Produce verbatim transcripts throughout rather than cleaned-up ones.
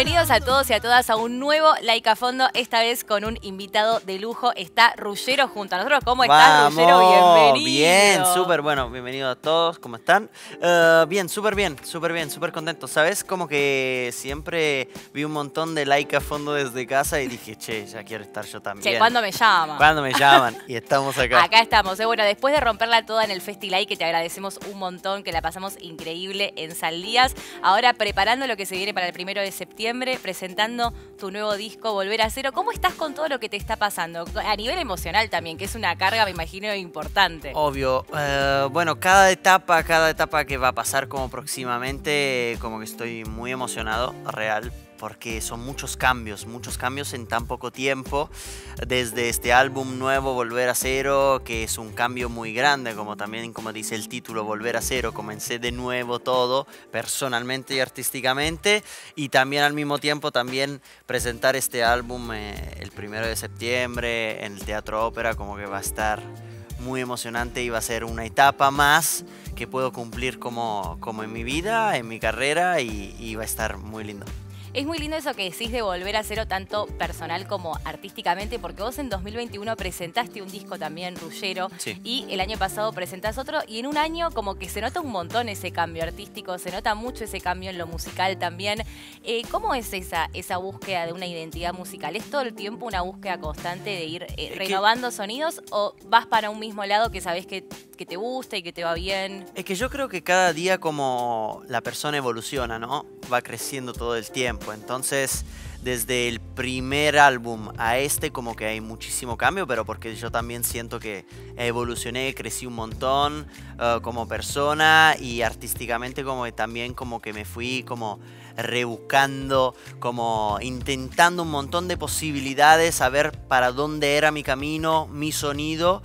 Bienvenidos a todos y a todas a un nuevo Like a Fondo, esta vez con un invitado de lujo. Está Ruggero junto a nosotros. ¿Cómo estás, Ruggero? Bienvenido. Bien, súper bueno. Bienvenido a todos. ¿Cómo están? Uh, bien, súper bien, súper bien, súper contento. ¿Sabes? Como que siempre vi un montón de Like a Fondo desde casa y dije, che, ya quiero estar yo también. Che, ¿cuándo me llaman? ¿Cuándo me llaman? Y estamos acá. Acá estamos. Eh, bueno, después de romperla toda en el Festilike, que te agradecemos un montón, que la pasamos increíble en Saldías. Ahora preparando lo que se viene para el primero de septiembre, presentando tu nuevo disco, Volver a Cero. ¿Cómo estás con todo lo que te está pasando? A nivel emocional también, que es una carga, me imagino, importante. Obvio. Uh, bueno, cada etapa, cada etapa que va a pasar como próximamente, como que estoy muy emocionado, real. Porque son muchos cambios, muchos cambios en tan poco tiempo. Desde este álbum nuevo, Volver a Cero, que es un cambio muy grande, como también como dice el título, Volver a Cero. Comencé de nuevo todo, personalmente y artísticamente. Y también al mismo tiempo también presentar este álbum eh, el primero de septiembre en el Teatro Ópera, como que va a estar muy emocionante y va a ser una etapa más que puedo cumplir como, como en mi vida, en mi carrera, y, y va a estar muy lindo. Es muy lindo eso que decís de Volver a Cero, tanto personal como artísticamente, porque vos en dos mil veintiuno presentaste un disco también, Ruggero, sí. Y el año pasado presentás otro, y en un año como que se nota un montón ese cambio artístico, se nota mucho ese cambio en lo musical también. Eh, ¿Cómo es esa, esa búsqueda de una identidad musical? ¿Es todo el tiempo una búsqueda constante de ir eh, renovando que, sonidos o vas para un mismo lado que sabés que, que te gusta y que te va bien? Es que yo creo que cada día como la persona evoluciona, ¿no? Va creciendo todo el tiempo. Entonces, desde el primer álbum a este como que hay muchísimo cambio, pero porque yo también siento que evolucioné, crecí un montón uh, como persona y artísticamente como que también como que me fui como rebuscando, como intentando un montón de posibilidades, a ver para dónde era mi camino, mi sonido.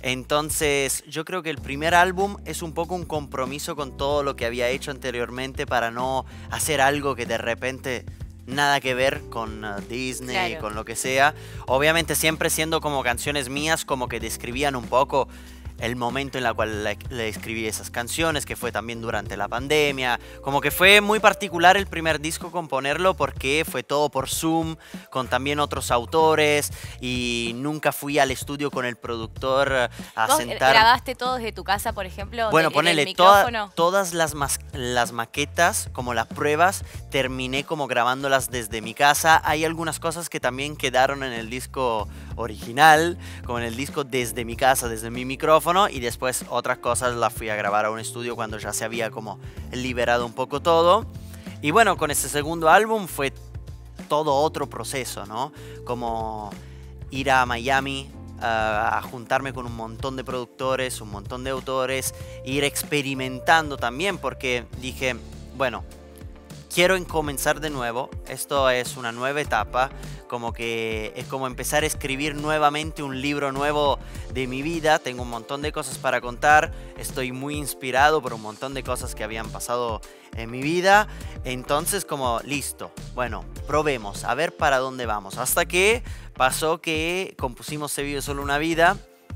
Entonces yo creo que el primer álbum es un poco un compromiso con todo lo que había hecho anteriormente para no hacer algo que de repente nada que ver con uh, Disney, claro, con lo que sea. Obviamente siempre siendo como canciones mías, como que describían un poco el momento en el cual le, le escribí esas canciones, que fue también durante la pandemia. Como que fue muy particular el primer disco componerlo porque fue todo por Zoom, con también otros autores, y nunca fui al estudio con el productor a ¿Vos sentar. ¿Grabaste todo desde tu casa, por ejemplo? Bueno, de, ponele, toda, todas las, las maquetas, como las pruebas, terminé como grabándolas desde mi casa. Hay algunas cosas que también quedaron en el disco original, como en el disco desde mi casa, desde mi micrófono, y después otras cosas las fui a grabar a un estudio cuando ya se había como liberado un poco todo. Y bueno, con ese segundo álbum fue todo otro proceso, ¿no? Como ir a Miami uh, a juntarme con un montón de productores, un montón de autores, ir experimentando también, porque dije, bueno, quiero comenzar de nuevo, esto es una nueva etapa, como que es como empezar a escribir nuevamente un libro nuevo de mi vida. Tengo un montón de cosas para contar, estoy muy inspirado por un montón de cosas que habían pasado en mi vida. Entonces como, listo, bueno, probemos, a ver para dónde vamos. Hasta que pasó que compusimos Se vive solo una vida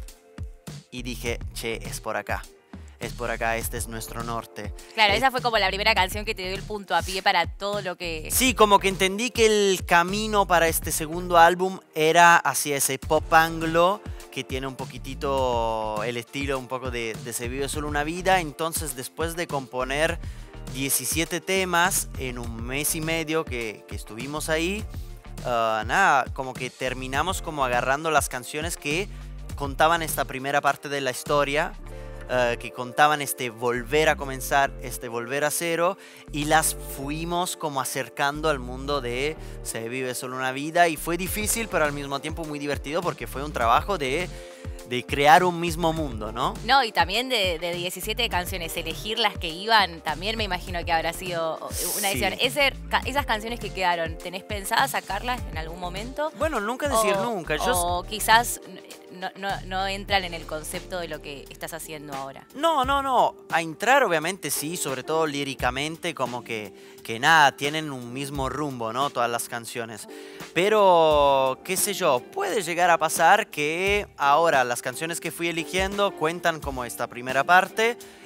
y dije, che, es por acá. Es por acá, este es nuestro norte. Claro, eh, esa fue como la primera canción que te dio el punto a pie para todo lo que... Sí, como que entendí que el camino para este segundo álbum era hacia ese pop anglo que tiene un poquitito el estilo un poco de, de Se vive solo una vida. Entonces, después de componer diecisiete temas en un mes y medio que, que estuvimos ahí, uh, nada, como que terminamos como agarrando las canciones que contaban esta primera parte de la historia, Uh, que contaban este volver a comenzar, este volver a cero, y las fuimos como acercando al mundo de Se vive solo una vida. Y fue difícil, pero al mismo tiempo muy divertido, porque fue un trabajo de, de crear un mismo mundo, ¿no? No, y también de, de diecisiete canciones, elegir las que iban, también me imagino que habrá sido una decisión. Sí. Ese, esas canciones que quedaron, ¿tenés pensada sacarlas en algún momento? Bueno, nunca decir o, nunca. Yo... O quizás... No, no, no entran en el concepto de lo que estás haciendo ahora. No, no, no. A entrar obviamente sí, sobre todo líricamente, como que, que nada, tienen un mismo rumbo, ¿no? Todas las canciones. Pero, qué sé yo, puede llegar a pasar que ahora las canciones que fui eligiendo cuentan como esta primera parte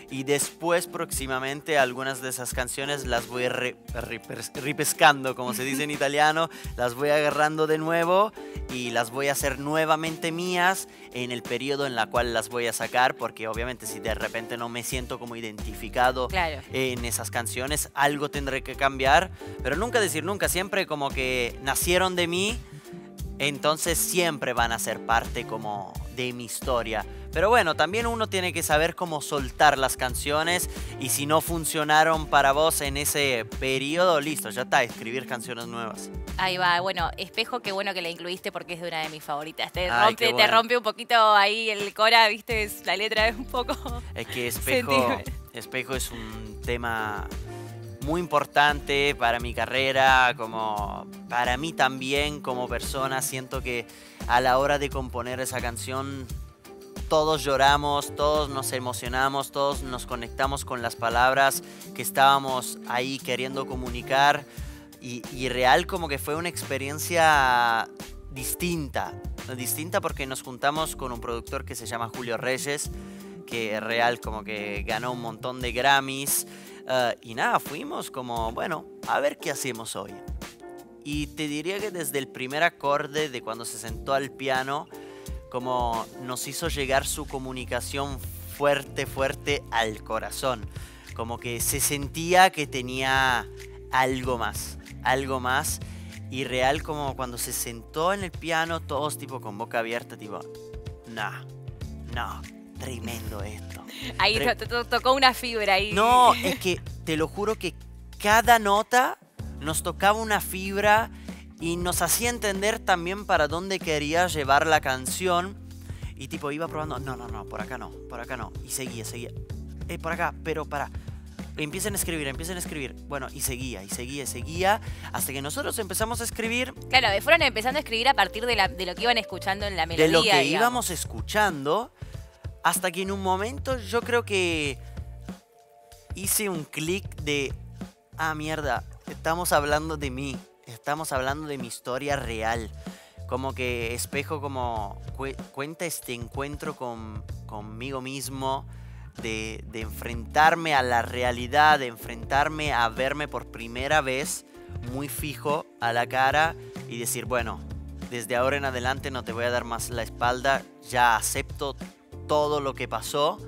y después próximamente algunas de esas canciones las voy re, re, repescando, como se dice en italiano, las voy agarrando de nuevo y las voy a hacer nuevamente mías en el periodo en la cual las voy a sacar, porque obviamente si de repente no me siento como identificado Claro. en esas canciones, algo tendré que cambiar, pero nunca decir nunca, siempre como que nacieron de mí, entonces siempre van a ser parte como de mi historia. Pero bueno, también uno tiene que saber cómo soltar las canciones y si no funcionaron para vos en ese periodo, listo, ya está, escribir canciones nuevas. Ahí va, bueno, Espejo, qué bueno que la incluiste porque es de una de mis favoritas. Te, Ay, rompe, qué te bueno. rompe un poquito ahí el cora, viste, es- la letra es un poco... Es que Espejo, Sentime. Espejo es un tema muy importante para mi carrera, como para mí también como persona. Siento que a la hora de componer esa canción todos lloramos, todos nos emocionamos, todos nos conectamos con las palabras que estábamos ahí queriendo comunicar y, y real como que fue una experiencia distinta, distinta porque nos juntamos con un productor que se llama Julio Reyes, que real como que ganó un montón de Grammys uh, y nada, fuimos como, bueno, a ver qué hacemos hoy. Y te diría que desde el primer acorde de cuando se sentó al piano, como nos hizo llegar su comunicación fuerte, fuerte al corazón. Como que se sentía que tenía algo más, algo más. Y real como cuando se sentó en el piano, todos tipo con boca abierta, tipo, no, no, tremendo esto. Ahí Tre- to- to- tocó una fibra ahí. No, es que te lo juro que cada nota nos tocaba una fibra y nos hacía entender también para dónde quería llevar la canción. Y tipo iba probando, no, no, no, por acá no, por acá no. Y seguía, seguía. Eh, por acá, pero para. Empiecen a escribir, empiecen a escribir. Bueno, y seguía, y seguía, y seguía. Hasta que nosotros empezamos a escribir Claro, fueron empezando a escribir a partir de, la- de lo que iban escuchando en la melodía. de lo que digamos. íbamos escuchando. Hasta que en un momento yo creo que hice un clic de, ah, mierda, estamos hablando de mí, estamos hablando de mi historia real. Como que Espejo como cu- cuenta este encuentro con, conmigo mismo, de, de enfrentarme a la realidad, de enfrentarme a verme por primera vez muy fijo a la cara y decir, bueno, desde ahora en adelante no te voy a dar más la espalda, ya acepto todo lo que pasó,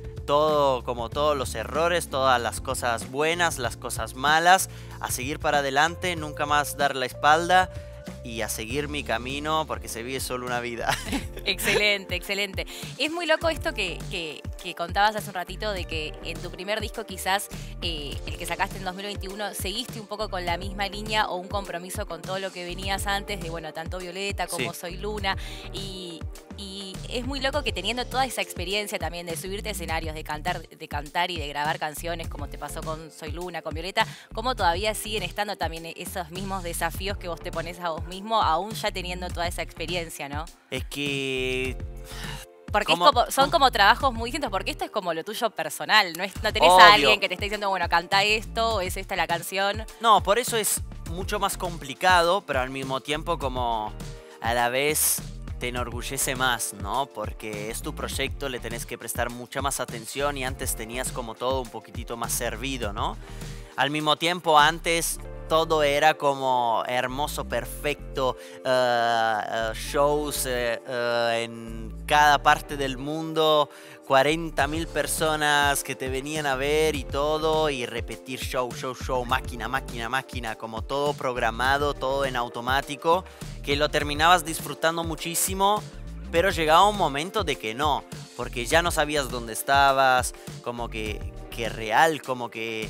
todo como todos los errores, todas las cosas buenas, las cosas malas, a seguir para adelante, nunca más dar la espalda y a seguir mi camino porque se vive solo una vida. Excelente, excelente. Es muy loco esto que, que- que contabas hace un ratito de que en tu primer disco quizás, eh, el que sacaste en dos mil veintiuno, seguiste un poco con la misma línea o un compromiso con todo lo que venías antes de, bueno, tanto Violeta como Sí. Soy Luna. Y, y es muy loco que teniendo toda esa experiencia también de subirte a escenarios, de cantar, de cantar y de grabar canciones como te pasó con Soy Luna, con Violeta, cómo todavía siguen estando también esos mismos desafíos que vos te pones a vos mismo, aún ya teniendo toda esa experiencia, ¿no? Es que Porque es ¿Cómo? como- son como trabajos muy distintos, porque esto es como lo tuyo personal, no, es, no tenés Obvio. a alguien que te esté diciendo, bueno, canta esto, o es esta la canción. no, por eso es mucho más complicado, pero al mismo tiempo como a la vez te enorgullece más, ¿no? Porque es tu proyecto, le tenés que prestar mucha más atención y antes tenías como todo un poquitito más servido, ¿no? Al mismo tiempo antes todo era como hermoso, perfecto, uh, uh, shows uh, uh, en cada parte del mundo, cuarenta mil personas que te venían a ver y todo, y repetir show, show, show, máquina, máquina, máquina, como todo programado, todo en automático, que lo terminabas disfrutando muchísimo, pero llegaba un momento de que no, porque ya no sabías dónde estabas, como que, que real, como que...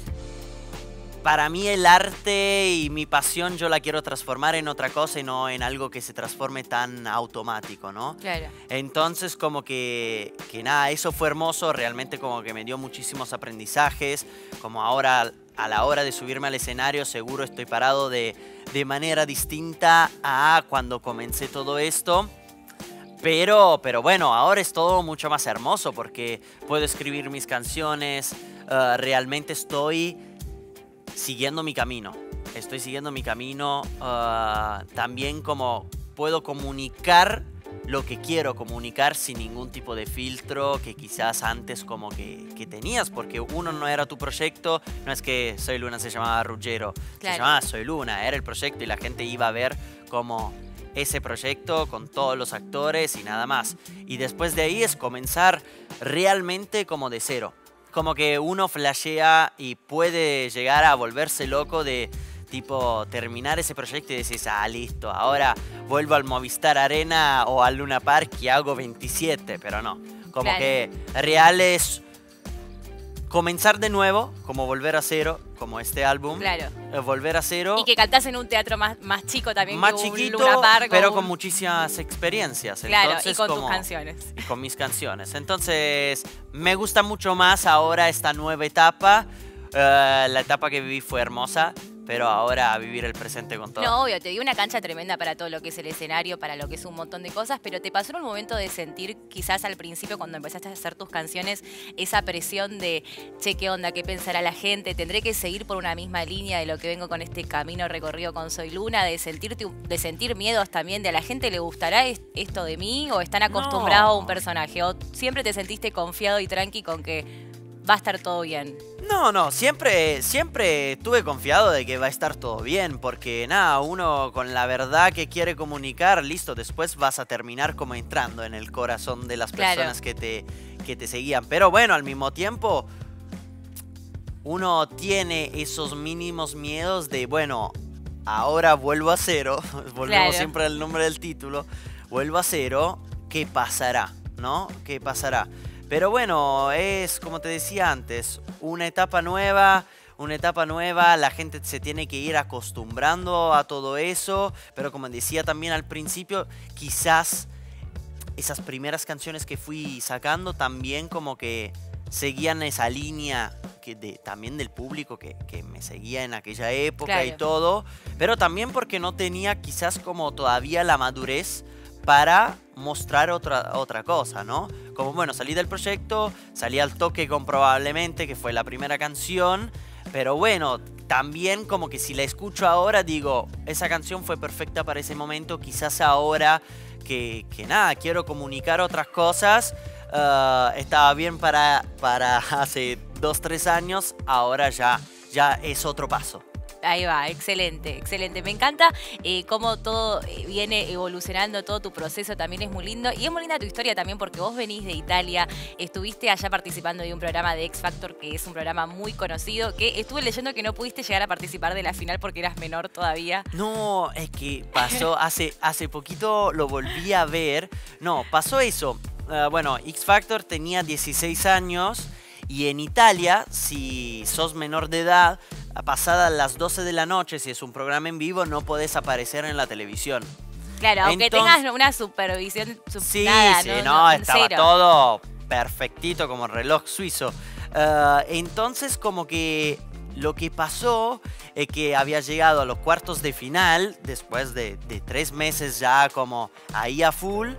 Para mí el arte y mi pasión yo la quiero transformar en otra cosa y no en algo que se transforme tan automático, ¿no? Claro. Entonces como que, que nada, eso fue hermoso, realmente como que me dio muchísimos aprendizajes, como ahora a la hora de subirme al escenario seguro estoy parado de, de manera distinta a cuando comencé todo esto. Pero, pero bueno, ahora es todo mucho más hermoso porque puedo escribir mis canciones, uh, realmente estoy siguiendo mi camino. Estoy siguiendo mi camino. Uh, también como puedo comunicar lo que quiero comunicar sin ningún tipo de filtro que quizás antes como que, que tenías, porque uno no era tu proyecto, no es que Soy Luna se llamaba Ruggero, Claro. se llamaba Soy Luna, era el proyecto y la gente iba a ver como ese proyecto con todos los actores y nada más. Y después de ahí es comenzar realmente como de cero. Como que uno flashea y puede llegar a volverse loco de tipo terminar ese proyecto y decís, ah, listo, ahora vuelvo al Movistar Arena o al Luna Park y hago veintisiete, pero no. Como Claro. que real es comenzar de nuevo, como volver a cero, como este álbum. Claro. Eh, volver a cero. Y que cantás en un teatro más, más chico también Más que un chiquito, Luna Park. o pero un- con muchísimas experiencias. Claro, Entonces, y con como- tus canciones. y con mis canciones. Entonces, me gusta mucho más ahora esta nueva etapa. Eh, la etapa que viví fue hermosa, pero ahora a vivir el presente con todo. No, obvio, te dio una cancha tremenda para todo lo que es el escenario, para lo que es un montón de cosas, pero ¿te pasó en un momento de sentir, quizás al principio cuando empezaste a hacer tus canciones, esa presión de, che, qué onda, qué pensará la gente, tendré que seguir por una misma línea de lo que vengo con este camino recorrido con Soy Luna, de sentirte, de sentir miedos también, de a la gente le gustará es- esto de mí o están acostumbrados No. a un personaje? ¿O siempre te sentiste confiado y tranqui con que va a estar todo bien? No, no, siempre, siempre estuve confiado de que va a estar todo bien, porque nada, uno con la verdad que quiere comunicar, listo, después vas a terminar como entrando en el corazón de las Claro. personas que te, que te seguían. Pero bueno, al mismo tiempo, uno tiene esos mínimos miedos de, bueno, ahora vuelvo a cero, volvemos Claro. siempre al nombre del título, vuelvo a cero, ¿qué pasará? ¿No? ¿Qué pasará? Pero bueno, es como te decía antes, una etapa nueva, una etapa nueva, la gente se tiene que ir acostumbrando a todo eso, pero como decía también al principio, quizás esas primeras canciones que fui sacando también como que seguían esa línea que de, también del público que, que me seguía en aquella época y Claro. todo, pero también porque no tenía quizás como todavía la madurez para mostrar otra, otra cosa, ¿no? Como bueno, salí del proyecto, salí al toque con Probablemente, que fue la primera canción, pero bueno, también como que si la escucho ahora digo, esa canción fue perfecta para ese momento, quizás ahora que, que nada, quiero comunicar otras cosas, uh, estaba bien para, para hace dos, tres años, ahora ya, ya es otro paso. Ahí va, excelente, excelente. Me encanta eh, cómo todo eh, viene evolucionando, todo tu proceso también es muy lindo. Y es muy linda tu historia también porque vos venís de Italia, estuviste allá participando de un programa de X Factor, que es un programa muy conocido, que estuve leyendo que no pudiste llegar a participar de la final porque eras menor todavía. No, es que pasó hace, hace poquito, lo volví a ver. No, pasó eso. Uh, bueno, X Factor tenía dieciséis años y en Italia, si sos menor de edad, a pasadas las doce de la noche, si es un programa en vivo, no podés aparecer en la televisión. Claro, aunque Entonces- tengas una supervisión, su- Sí, nada, sí, no, no, no, estaba cero. todo perfectito como reloj suizo. Ah, entonces como que lo que pasó es que había llegado a los cuartos de final, después de, de tres meses ya como ahí a full.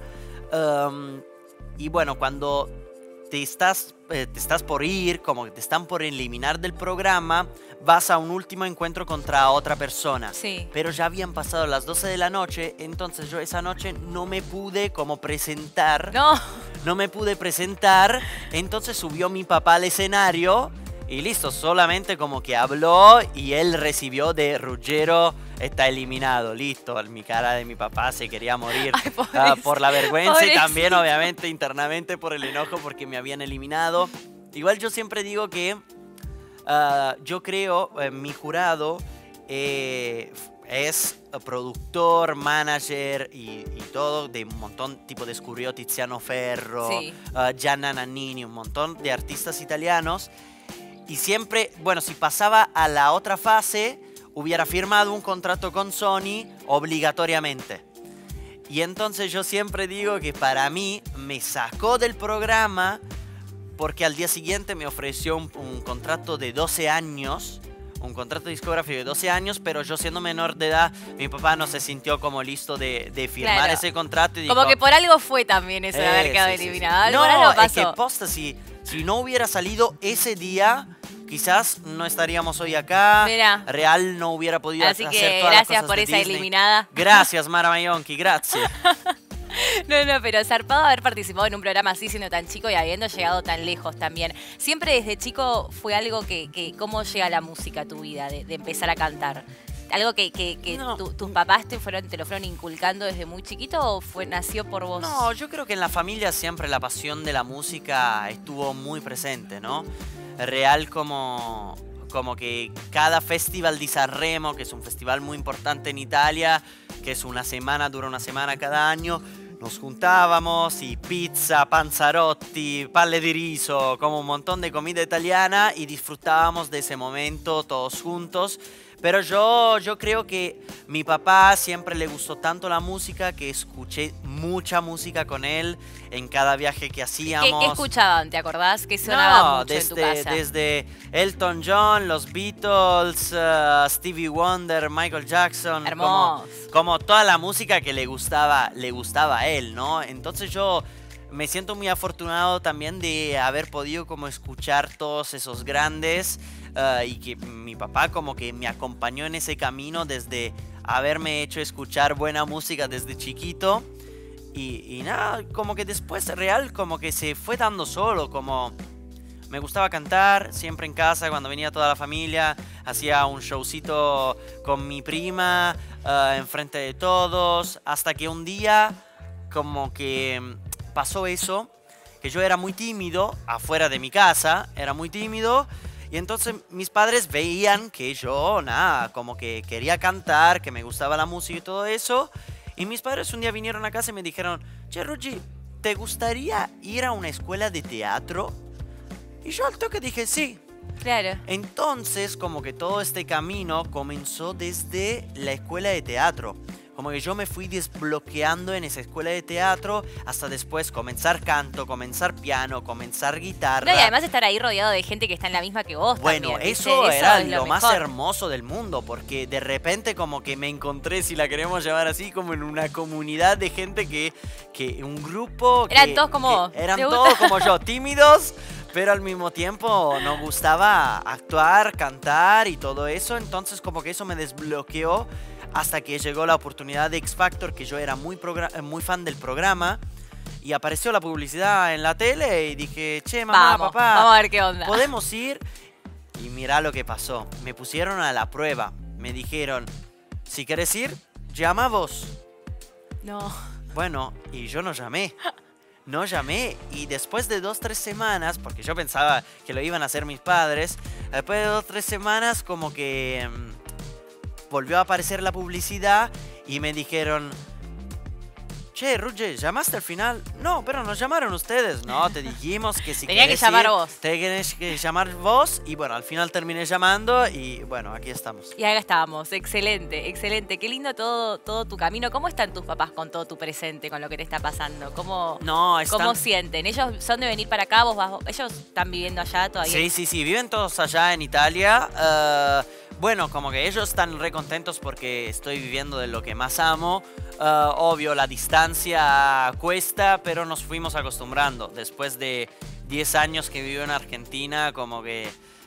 Um, y bueno, cuando te estás, eh, te estás por ir, como que te están por eliminar del programa, vas a un último encuentro contra otra persona. Sí. Pero ya habían pasado las doce de la noche, entonces yo esa noche no me pude como presentar. No, No me pude presentar, entonces subió mi papá al escenario y listo, solamente como que habló y él recibió de Ruggero, está eliminado, listo. Mi cara de mi papá se quería morir. Ay, pobrecito, Ah, por la vergüenza y pobrecito. también obviamente internamente por el enojo porque me habían eliminado. Igual yo siempre digo que ah, yo creo, eh, mi jurado eh, es productor, manager y, y todo de un montón, tipo descubrió Tiziano Ferro, Sí. ah, Gianna Nannini, un montón de artistas italianos. Y siempre, bueno, si pasaba a la otra fase, hubiera firmado un contrato con Sony obligatoriamente. Y entonces yo siempre digo que para mí me sacó del programa porque al día siguiente me ofreció un, un contrato de doce años, un contrato discográfico de doce años, pero yo siendo menor de edad, mi papá no se sintió como listo de, de firmar Claro. ese contrato. Y como dijo, que por algo fue también eso de haber eh, quedado sí, sí, sí. eliminado. Algo, No, por algo es pasó. que posta, si, si no hubiera salido ese día, quizás no estaríamos hoy acá. Mirá. Real no hubiera podido Así hacer que todas las gracias cosas por de esa Disney. eliminada. Gracias, Mara Maionchi, gracias. No, no, pero zarpado haber participado en un programa así siendo tan chico y habiendo llegado tan lejos también. Siempre desde chico fue algo que, que ¿cómo llega la música a tu vida, de, de empezar a cantar? ¿Algo que, que, que No. tu- tus papás te, fueron, te lo fueron inculcando desde muy chiquito o fue, nació por vos? No, yo creo que en la familia siempre la pasión de la música estuvo muy presente, ¿no? Real como, como que cada festival di Sanremo, que es un festival muy importante en Italia, que es una semana, dura una semana cada año, nos juntábamos y pizza, panzarotti, palle di riso, como un montón de comida italiana y disfrutábamos de ese momento todos juntos. Pero yo, yo creo que mi papá siempre le gustó tanto la música que escuché mucha música con él en cada viaje que ¿Qué, hacíamos. qué escuchaban? ¿Te acordás? ¿Qué sonaba No, mucho en tu desde, casa? desde Elton John, los Beatles, uh, Stevie Wonder, Michael Jackson. Hermoso. Como, como toda la música que le gustaba, le gustaba a él, ¿no? Entonces yo me siento muy afortunado también de haber podido como escuchar todos esos grandes. Uh, y que mi papá como que me acompañó en ese camino desde haberme hecho escuchar buena música desde chiquito y, y nada, como que después real como que se fue dando solo, como me gustaba cantar siempre en casa cuando venía toda la familia, hacía un showcito con mi prima uh, enfrente de todos, hasta que un día como que pasó eso, que yo era muy tímido afuera de mi casa, era muy tímido. Y entonces mis padres veían que yo, nada, como que quería cantar, que me gustaba la música y todo eso. Y mis padres un día vinieron a casa y me dijeron, che, Ruggi, ¿te gustaría ir a una escuela de teatro? Y yo al toque dije, sí. Claro. Entonces, como que todo este camino comenzó desde la escuela de teatro. Como que yo me fui desbloqueando en esa escuela de teatro hasta después comenzar canto, comenzar piano, comenzar guitarra. No, y además estar ahí rodeado de gente que está en la misma que vos Bueno, también, ¿viste? eso era es lo, más mejor. hermoso del mundo, porque de repente como que me encontré, si la queremos llamar así, como en una comunidad de gente que, que un grupo... Eran que- todos como que vos. Eran ¿Te gusta? todos como yo, tímidos, pero al mismo tiempo nos gustaba actuar, cantar y todo eso, entonces como que eso me desbloqueó hasta que llegó la oportunidad de X Factor, que yo era muy, progra- muy fan del programa, y apareció la publicidad en la tele y dije, che, mamá, Vamos, papá, vamos a ver qué onda. ¿podemos ir? Y mira lo que pasó. Me pusieron a la prueba. Me dijeron, si quieres ir, llama vos. No. Bueno, y yo no llamé. No llamé. Y después de dos, tres semanas, porque yo pensaba que lo iban a hacer mis padres, después de dos, tres semanas como que mm, volvió a aparecer la publicidad y me dijeron, che, Ruggi, ¿llamaste al final? No, pero nos llamaron ustedes. No, te dijimos que si Tenía que querés llamar ir, vos. tenés que llamar vos. Y bueno, al final terminé llamando y bueno, aquí estamos. Y acá estábamos, excelente, excelente. Qué lindo todo, todo tu camino. ¿Cómo están tus papás con todo tu presente, con lo que te está pasando? ¿Cómo, No, están... ¿cómo sienten? ¿Ellos son de venir para acá? ¿Vos vas, ellos están viviendo allá todavía? Sí, sí, sí, viven todos allá en Italia. Eh, bueno, como que ellos están re contentos porque estoy viviendo de lo que más amo. Eh, obvio, la distancia cuesta, pero nos fuimos acostumbrando. Después de diez años que vivo en Argentina, como que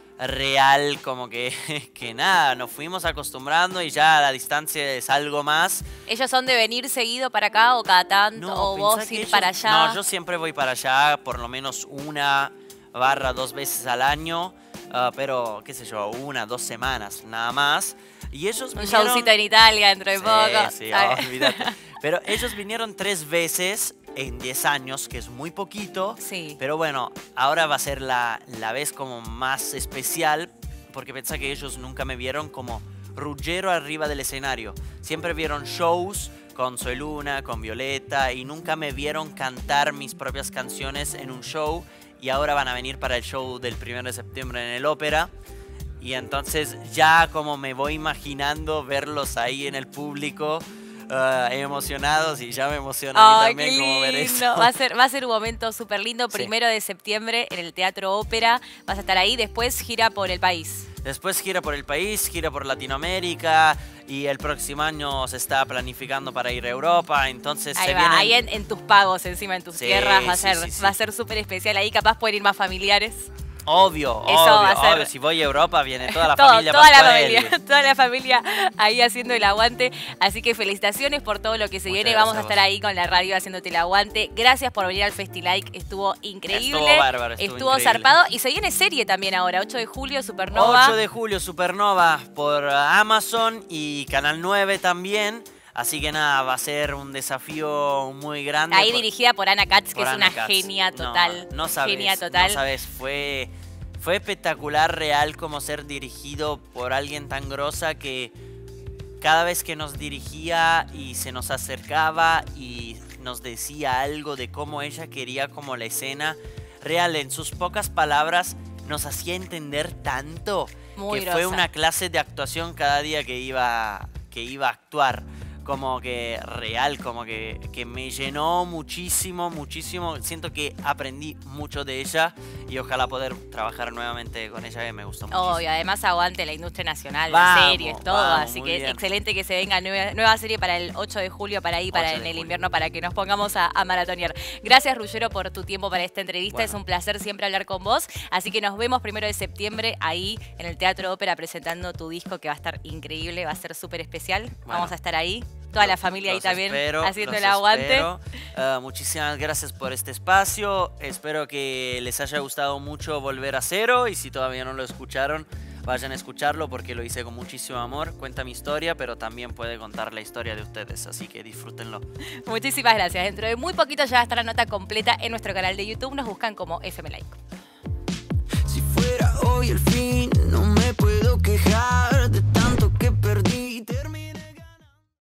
real, como que, que nada, nos fuimos acostumbrando y ya la distancia es algo más. ¿Ellos son de venir seguido para acá o cada tanto? ¿O pensá vos que ir ellos- para allá? No, yo siempre voy para allá por lo menos una barra dos veces al año, ah, pero qué sé yo, una, dos semanas, nada más. Y ellos Un vinieron... showcito en Italia dentro de Sí, poco. sí, ¿sabes? olvídate. Pero ellos vinieron tres veces en diez años, que es muy poquito. Sí. Pero bueno, ahora va a ser la, la vez como más especial, porque pensá que ellos nunca me vieron como ruggero arriba del escenario. Siempre vieron shows con Soy Luna, con Violeta, y nunca me vieron cantar mis propias canciones en un show. Y ahora van a venir para el show del primero de septiembre en el Ópera. Y entonces ya como me voy imaginando verlos ahí en el público, uh, emocionados, y ya me emociona a mí Ay, también qué como ver lindo. eso. Va a ser, va a ser un momento súper lindo. Sí. Primero de septiembre en el Teatro Ópera. Vas a estar ahí. Después gira por el país. Después gira por el país, gira por Latinoamérica, y el próximo año se está planificando para ir a Europa, entonces Ahí se va, vienen... ahí en, en tus pagos, encima en tus Sí, tierras. Va a sí, ser, sí, sí. va a ser súper especial. Ahí capaz pueden ir más familiares. Obvio, Eso obvio, va a ser- obvio. Si voy a Europa, viene toda la Todo, familia toda la Pascuarelli. familia, toda la familia ahí haciendo el aguante. Así que felicitaciones por todo lo que se Muchas viene. gracias Vamos a a estar vos. ahí con la radio haciéndote el aguante. Gracias por venir al FestiLike, estuvo increíble. Estuvo bárbaro, estuvo increíble. zarpado. Y se viene serie también ahora, ocho de julio, Supernova. ocho de julio, Supernova por Amazon y Canal nueve también. Así que nada, va a ser un desafío muy grande. Ahí por- dirigida por Ana Katz, que por es Ana una Katz. genia No, total. No, sabes, Genia total. no sabes, fue, fue espectacular, real, como ser dirigido por alguien tan grosa que cada vez que nos dirigía y se nos acercaba y nos decía algo de cómo ella quería como la escena, real, en sus pocas palabras nos hacía entender tanto Muy que fue grosa. una clase de actuación cada día que iba, que iba a actuar. Como que real, como que, que me llenó muchísimo, muchísimo. Siento que aprendí mucho de ella y ojalá poder trabajar nuevamente con ella, que me gustó muchísimo. Obvio, además aguante la industria nacional, Vamos, las series, todo. vamos, así muy que bien. excelente que se venga nueva, nueva serie para el ocho de julio, para ahí, para ocho en de el julio. invierno, para que nos pongamos a, a maratonear. Gracias, Ruggero, por tu tiempo para esta entrevista. Bueno. Es un placer siempre hablar con vos. Así que nos vemos primero de septiembre ahí en el Teatro Ópera presentando tu disco, que va a estar increíble, va a ser súper especial. Bueno. Vamos a estar ahí. Toda la familia ahí Los también espero, haciendo los el aguante. espero. Uh, muchísimas gracias por este espacio. Espero que les haya gustado mucho Volver a Cero. Y si todavía no lo escucharon, vayan a escucharlo porque lo hice con muchísimo amor. Cuenta mi historia, pero también puede contar la historia de ustedes. Así que disfrútenlo. Muchísimas gracias. Dentro de muy poquito ya va a estar la nota completa en nuestro canal de YouTube. Nos buscan como F M Like. Si fuera hoy el fin, no me puedo quejar.